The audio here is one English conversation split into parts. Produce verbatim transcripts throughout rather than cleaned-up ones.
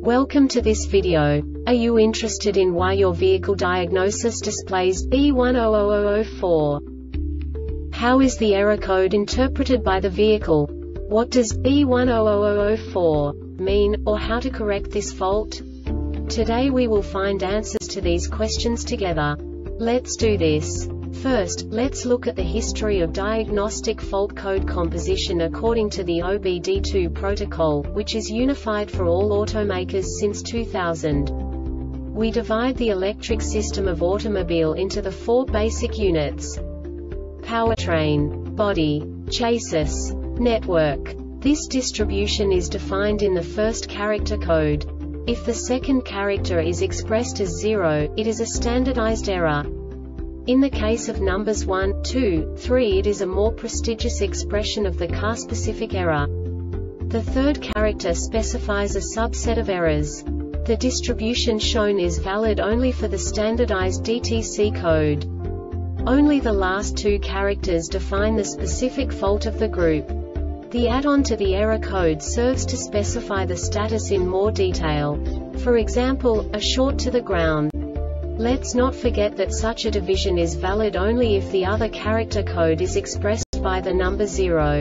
Welcome to this video. Are you interested in why your vehicle diagnosis displays B one zero zero zero zero four? How is the error code interpreted by the vehicle? What does B one zero zero zero zero four mean, or how to correct this fault? Today we will find answers to these questions together. Let's do this. First, let's look at the history of diagnostic fault code composition according to the O B D two protocol, which is unified for all automakers since two thousand. We divide the electric system of automobile into the four basic units: powertrain, body, chassis, network. This distribution is defined in the first character code. If the second character is expressed as zero, it is a standardized error. In the case of numbers one, two, three, it is a more prestigious expression of the car-specific error. The third character specifies a subset of errors. The distribution shown is valid only for the standardized D T C code. Only the last two characters define the specific fault of the group. The add-on to the error code serves to specify the status in more detail. For example, a short to the ground. Let's not forget that such a division is valid only if the other character code is expressed by the number zero.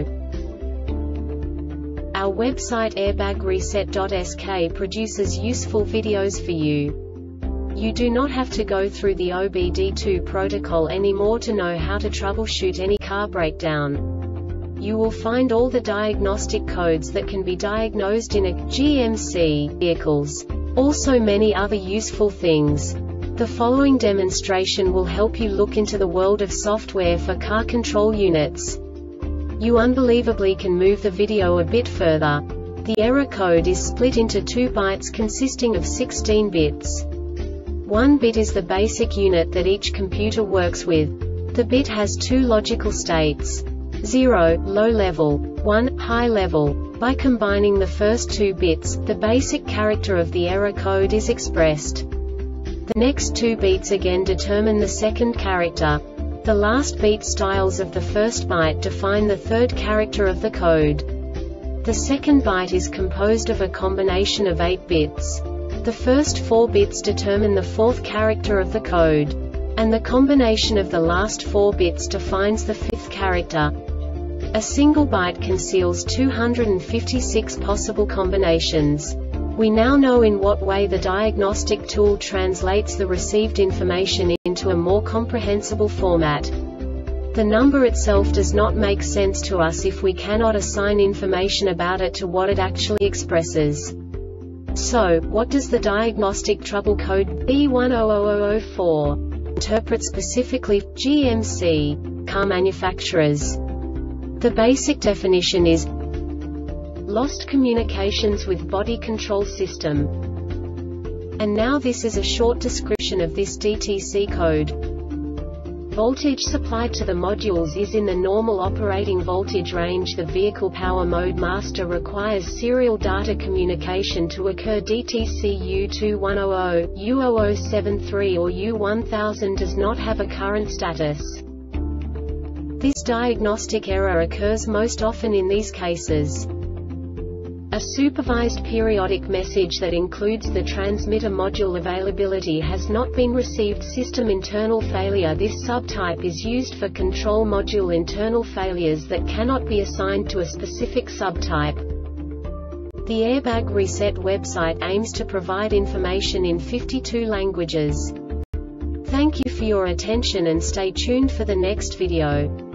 Our website airbag reset dot S K produces useful videos for you. You do not have to go through the O B D two protocol anymore to know how to troubleshoot any car breakdown. You will find all the diagnostic codes that can be diagnosed in a G M C vehicles. Also many other useful things. The following demonstration will help you look into the world of software for car control units. You unbelievably can move the video a bit further. The error code is split into two bytes consisting of sixteen bits. One bit is the basic unit that each computer works with. The bit has two logical states: zero, low level, one, high level. By combining the first two bits, the basic character of the error code is expressed. The next two beats again determine the second character. The last beat styles of the first byte define the third character of the code. The second byte is composed of a combination of eight bits. The first four bits determine the fourth character of the code. And the combination of the last four bits defines the fifth character. A single byte conceals two hundred fifty-six possible combinations. We now know in what way the diagnostic tool translates the received information into a more comprehensible format. The number itself does not make sense to us if we cannot assign information about it to what it actually expresses. So, what does the diagnostic trouble code B one zero zero zero zero four interpret specifically for G M C car manufacturers? The basic definition is lost communications with body control system. And now this is a short description of this D T C code. Voltage supplied to the modules is in the normal operating voltage range. The vehicle power mode master requires serial data communication to occur. D T C U two one zero zero, U zero zero seven three or U one thousand does not have a current status. This diagnostic error occurs most often in these cases: a supervised periodic message that includes the transmitter module availability has not been received. System internal failure. This subtype is used for control module internal failures that cannot be assigned to a specific subtype. The Airbag Reset website aims to provide information in fifty-two languages. Thank you for your attention and stay tuned for the next video.